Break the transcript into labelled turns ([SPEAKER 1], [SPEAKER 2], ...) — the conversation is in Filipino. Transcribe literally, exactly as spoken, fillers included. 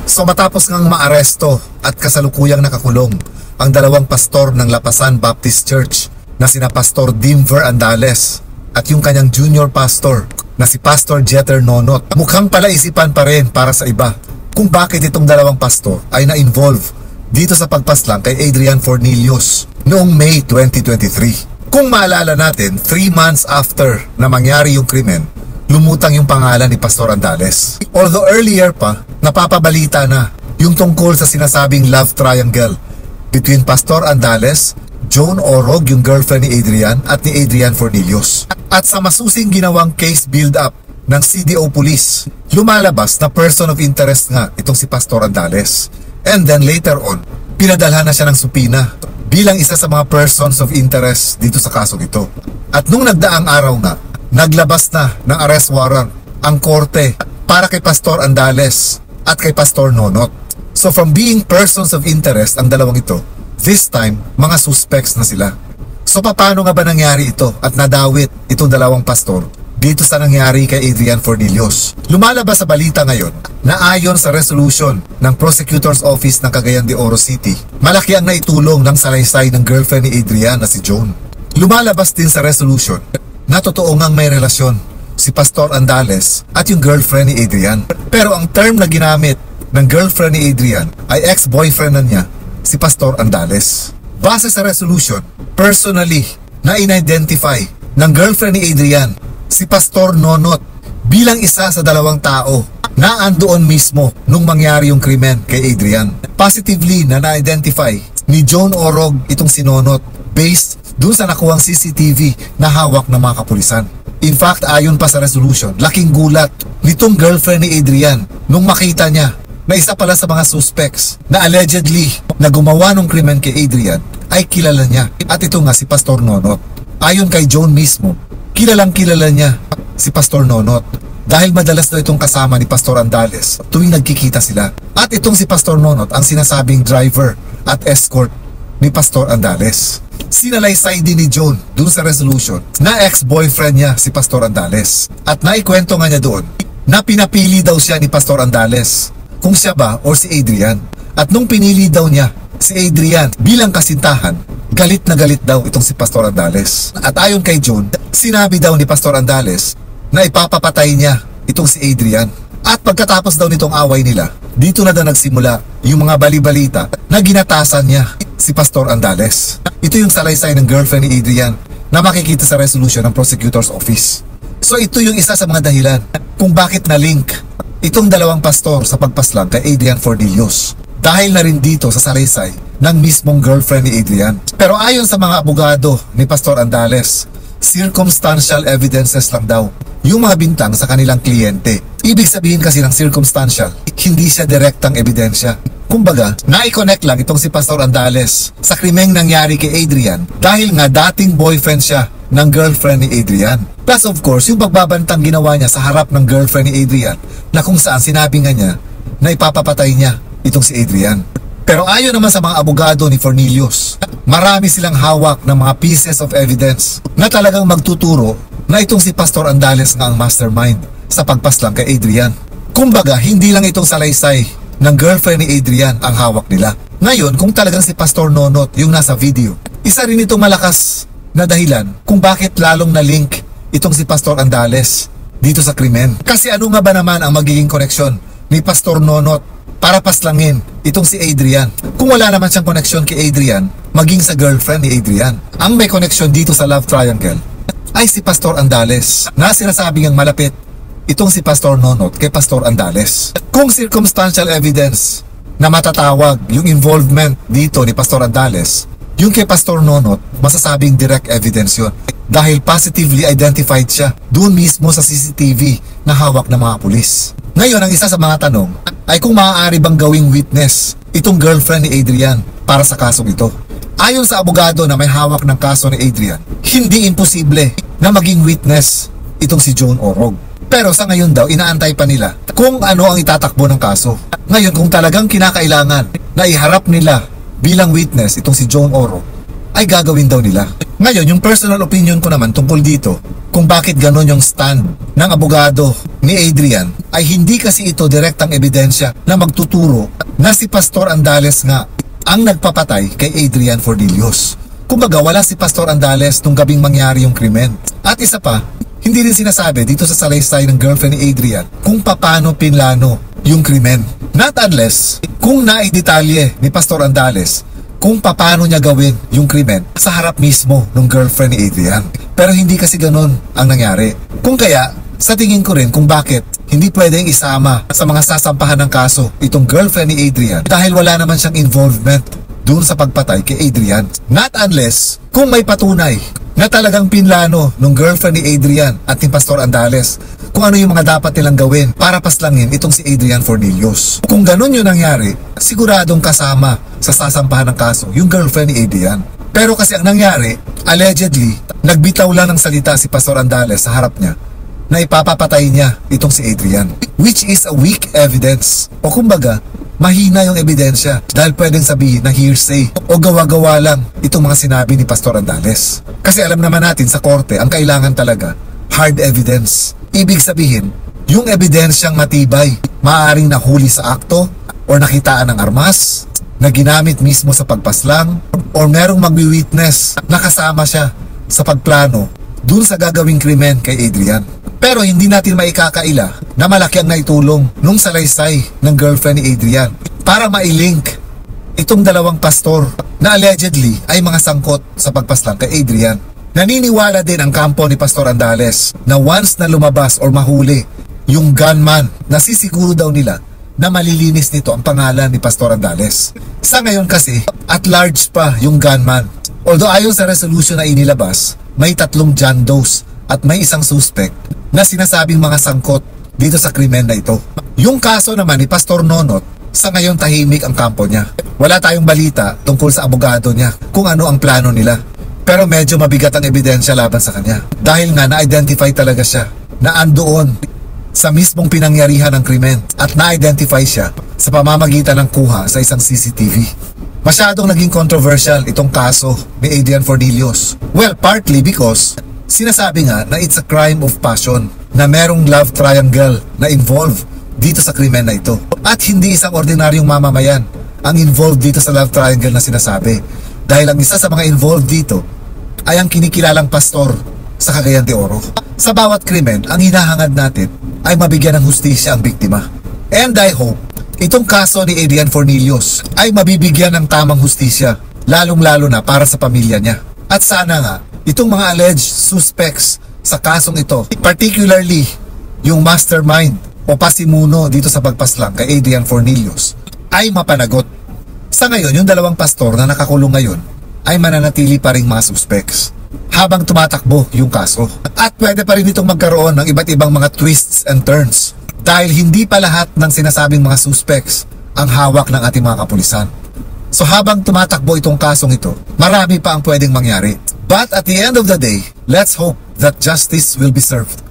[SPEAKER 1] So matapos ngang maaresto at kasalukuyang nakakulong ang dalawang pastor ng Lapasan Baptist Church na sina Pastor Dimver Andales at yung kanyang junior pastor na si Pastor Jeter Nonot, mukhang palaisipan pa rin para sa iba kung bakit itong dalawang pastor ay na-involve dito sa pagpaslang kay Adrian Fornillos noong May twenty twenty-three. Kung maalala natin, three months after na mangyari yung krimen, lumutang yung pangalan ni Pastor Andales. Although earlier pa, napapabalita na yung tungkol sa sinasabing love triangle between Pastor Andales, Joan Orog, yung girlfriend ni Adrian, at ni Adrian Fornillos. At sa masusing ginawang case build-up ng C D O Police, lumalabas na person of interest nga itong si Pastor Andales. And then later on, pinadalhan na siya ng supina bilang isa sa mga persons of interest dito sa kasong ito. At nung nagdaang araw nga, naglabas na ng arrest warrant ang korte para kay Pastor Andales at kay Pastor Nonot. So from being persons of interest ang dalawang ito, this time, mga suspects na sila. So paano nga ba nangyari ito at nadawit itong dalawang pastor dito sa nangyari kay Adrian Fornillos? Lumalabas sa balita ngayon na ayon sa resolution ng Prosecutor's Office ng Cagayan de Oro City, malaki ang naitulong ng salaysay ng girlfriend ni Adrian na si Joan. Lumalabas din sa resolution na totoo ngang may relasyon si Pastor Andales at yung girlfriend ni Adrian. Pero ang term na ginamit ng girlfriend ni Adrian ay ex-boyfriend na niya, si Pastor Andales. Base sa resolution, personally na in-identify ng girlfriend ni Adrian si Pastor Nonot bilang isa sa dalawang tao na andoon mismo nung mangyari yung krimen kay Adrian. Positively na na-identify ni Joan Orog itong si Nonot based dun sa nakuhang C C T V na hawak ng mga kapulisan. In fact, ayon pa sa resolution, laking gulat nitong girlfriend ni Adrian nung makita niya na isa pala sa mga suspects na allegedly na gumawa ng krimen kay Adrian ay kilala niya. At ito nga si Pastor Nonot. Ayon kay Joan mismo, kilalang kilala niya si Pastor Nonot dahil madalas daw itong kasama ni Pastor Andales tuwing nagkikita sila. At itong si Pastor Nonot ang sinasabing driver at escort ni Pastor Andales. Sinalaysay din ni Joan dun sa resolution na ex-boyfriend niya si Pastor Andales. At naikwento nga niya doon na pinapili daw siya ni Pastor Andales kung siya ba or si Adrian. At nung pinili daw niya si Adrian bilang kasintahan, galit na galit daw itong si Pastor Andales. At ayon kay Joan, sinabi daw ni Pastor Andales na ipapapatay niya itong si Adrian. At pagkatapos daw nitong away nila, dito na daw nagsimula yung mga bali-balita na ginatasan niya si Pastor Andales. Ito yung salaysay ng girlfriend ni Adrian na makikita sa resolution ng Prosecutor's Office. So ito yung isa sa mga dahilan kung bakit na-link itong dalawang pastor sa pagpaslang kay Adrian Fornillos. Dahil na rin dito sa salaysay ng mismong girlfriend ni Adrian. Pero ayon sa mga abogado ni Pastor Andales, circumstantial evidences lang daw yung mga bintang sa kanilang kliyente. Ibig sabihin kasi ng circumstantial, hindi siya direktang ebidensya. Kumbaga, na-connect lang itong si Pastor Andales sa krimeng nangyari kay Adrian dahil nga dating boyfriend siya ng girlfriend ni Adrian. Plus of course, yung pagbabantang ginawa niya sa harap ng girlfriend ni Adrian na kung saan sinabi nga niya na ipapapatay niya itong si Adrian. Pero ayon naman sa mga abogado ni Fornillos, marami silang hawak ng mga pieces of evidence na talagang magtuturo na itong si Pastor Andales nga ang mastermind sa pagpaslang kay Adrian. Kumbaga, hindi lang itong salaysay ng girlfriend ni Adrian ang hawak nila. Ngayon, kung talagang si Pastor Nonot yung nasa video, isa rin itong malakas na dahilan kung bakit lalong na-link itong si Pastor Andales dito sa krimen. Kasi ano nga ba naman ang magiging koneksyon ni Pastor Nonot para paslangin itong si Adrian kung wala naman siyang koneksyon kay Adrian maging sa girlfriend ni Adrian? Ang may koneksyon dito sa love triangle ay si Pastor Andales na sinasabi ngang malapit itong si Pastor Nonot kay Pastor Andales. Kung circumstantial evidence na matatawag yung involvement dito ni Pastor Andales, yung kay Pastor Nonot, masasabing direct evidence yun dahil positively identified siya doon mismo sa C C T V na hawak ng mga pulis. Ngayon, ang isa sa mga tanong ay kung maaari bang gawing witness itong girlfriend ni Adrian para sa kasong ito. Ayon sa abogado na may hawak ng kaso ni Adrian, hindi imposible na maging witness itong si Joan Orog. Pero sa ngayon daw, inaantay pa nila kung ano ang itatakbo ng kaso. Ngayon, kung talagang kinakailangan na iharap nila bilang witness itong si Joan Orog, ay gagawin daw nila. Ngayon, yung personal opinion ko naman tungkol dito, kung bakit ganon yung stand ng abogado ni Adrian, ay hindi kasi ito direktang ebidensya na magtuturo na si Pastor Andales nga ang nagpapatay kay Adrian Fornillos. Kumbaga, wala si Pastor Andales nung gabing mangyari yung krimen. At isa pa, hindi rin sinasabi dito sa salaysay ng girlfriend ni Adrian kung paano pinlano yung krimen. Not unless kung naidetalye ni Pastor Andales kung paano niya gawin yung krimen sa harap mismo ng girlfriend ni Adrian. Pero hindi kasi ganun ang nangyari. Kung kaya, sa tingin ko rin kung bakit hindi pwedeng isama sa mga sasampahan ng kaso itong girlfriend ni Adrian dahil wala naman siyang involvement dun sa pagpatay kay Adrian. Not unless kung may patunay na talagang pinlano ng girlfriend ni Adrian at ni Pastor Andales kung ano yung mga dapat nilang gawin para paslangin itong si Adrian Fornillos. Kung ganun yung nangyari, siguradong kasama sa sasampahan ng kaso yung girlfriend ni Adrian. Pero kasi ang nangyari, allegedly, nagbitaw lang ng salita si Pastor Andales sa harap niya na ipapapatay niya itong si Adrian, which is a weak evidence. O kumbaga, mahina yung ebidensya dahil pwedeng sabihin na hearsay o gawa-gawa lang itong mga sinabi ni Pastor Andales. Kasi alam naman natin sa korte, ang kailangan talaga, hard evidence. Ibig sabihin, yung ebidensyang matibay, maaaring nahuli sa akto o nakitaan ng armas, na ginamit mismo sa pagpaslang, or merong magwi-witness na kasama siya sa pagplano dun sa gagawing krimen kay Adrian. Pero hindi natin maikakaila na malaki ang naitulong nung salaysay ng girlfriend ni Adrian para mailink itong dalawang pastor na allegedly ay mga sangkot sa pagpaslang kay Adrian. Naniniwala din ang kampo ni Pastor Andales na once na lumabas or mahuli yung gunman, nasisiguro daw nila na malilinis nito ang pangalan ni Pastor Andales. Sa ngayon kasi, at large pa yung gunman. Although ayon sa resolution na inilabas, may tatlong John Does at may isang suspect na sinasabing mga sangkot dito sa krimen na ito. Yung kaso naman ni Pastor Nonot, sa ngayon tahimik ang kampo niya. Wala tayong balita tungkol sa abogado niya kung ano ang plano nila. Pero medyo mabigat ang ebidensya laban sa kanya. Dahil nga na-identify talaga siya na andoon sa mismong pinangyarihan ng krimen at na-identify siya sa pamamagitan ng kuha sa isang C C T V. Masyadong naging controversial itong kaso ni Adrian Fornillos. Well, partly because sinasabi nga na it's a crime of passion, na merong love triangle na involved dito sa krimen na ito. At hindi isang ordinaryong mamamayan ang involved dito sa love triangle na sinasabi. Dahil ang isa sa mga involved dito ay ang kinikilalang pastor sa Cagayan de Oro. Sa bawat krimen, ang hinahangad natin ay mabigyan ng hustisya ang biktima. And I hope itong kaso ni Adrian Fornillos ay mabibigyan ng tamang hustisya, lalong-lalo na para sa pamilya niya. At sana nga, itong mga alleged suspects sa kasong ito, particularly yung mastermind o pasimuno dito sa pagpaslang kay Adrian Fornillos, ay mapanagot. Sa ngayon, yung dalawang pastor na nakakulong ngayon ay mananatili pa rin mga suspects habang tumatakbo yung kaso. At pwede pa rin itong magkaroon ng iba't ibang mga twists and turns dahil hindi pa lahat ng sinasabing mga suspects ang hawak ng ating mga kapulisan. So habang tumatakbo itong kasong ito, marami pa ang pwedeng mangyari. But at the end of the day, let's hope that justice will be served.